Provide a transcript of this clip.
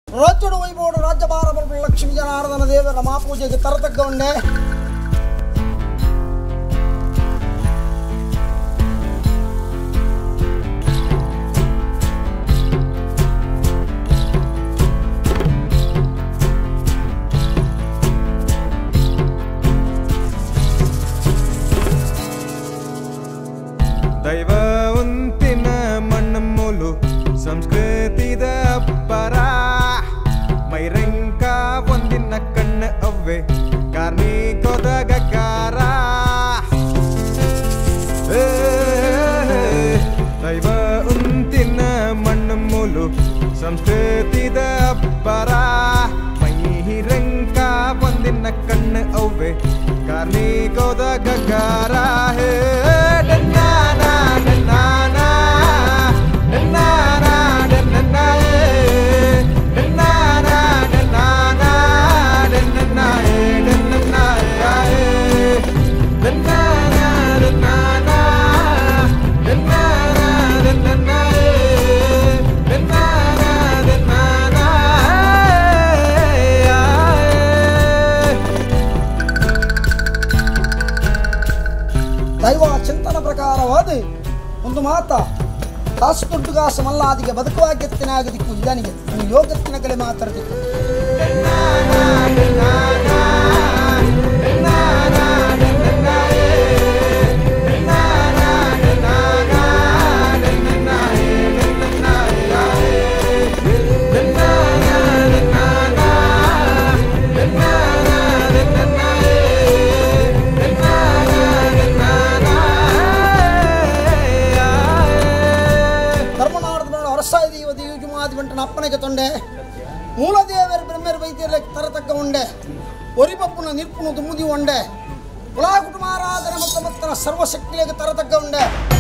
ರಾಜ್ಯದ ವೈಭವದ ರಾಜ್ಯಭಾರ ಬರಲು ಲಕ್ಷ್ಮೀ ಜನಾರ್ದನ ದೇವರ ಮಹಾಪೂಜೆಗೆ ತರತಕ್ಕವನ್ನೇ ದೈವ ಉಂತಿನ ಮಣ್ಣಮೂಲು ಸಂಸ್ಕೃತಿದ ಪರ ಮೈರಂಕ ಒಂದಿನ ಕಣ್ಣ ಅವ್ವೆ ಕಾರ್ಮಿಕೋದ ಗಕಾರ ದೈವ ಉಂತಿನ ಮಣ್ಣಮೂಲು ಸಂಸ್ಕೃತಿದ ಪರ ಮೈರಂಕ ಒಂದಿನ ಕಣ್ಣ ಅವ್ವೆ ಕಾರ್ಮಿಕೋದ ಗಕಾರ ಹೇ ದೈವ ಚಿಂತನ ಪ್ರಕಾರವಾದ ಒಂದು ಮಾತ ಕಾಸು ದುಡ್ಡು ಕಾಸು ಮಲ್ಲಾದಿಗೆ ಬದುಕುವಾಗಿತ್ತಿನಾಗದಿಕ್ಕು ಇದನಿಗೆ ನೀವು ಯೋಗತ್ತಿನ ಕಲೆ ಮಾತಾಡ್ತಿತ್ತು ಅಪ್ಪನೆಗೆ ತೊಂಡೆ ಮೂಲದೇವರ ಬ್ರಹ್ಮರು ವೈದ್ಯರ ತರತಕ್ಕ ಉಂಡೆ ಒರಿಪಪ್ಪನ ನಿರ್ಪುಣ ದುಮ್ಮುದಿ ಉಂಡೆ ಕುಲಾ ಕುಟುಂಬಾರಾಧನೆ ಮತ್ತು ಮತ್ತನ ಸರ್ವಶಕ್ತಿಗೆ ತರತಕ್ಕ ಉಂಡೆ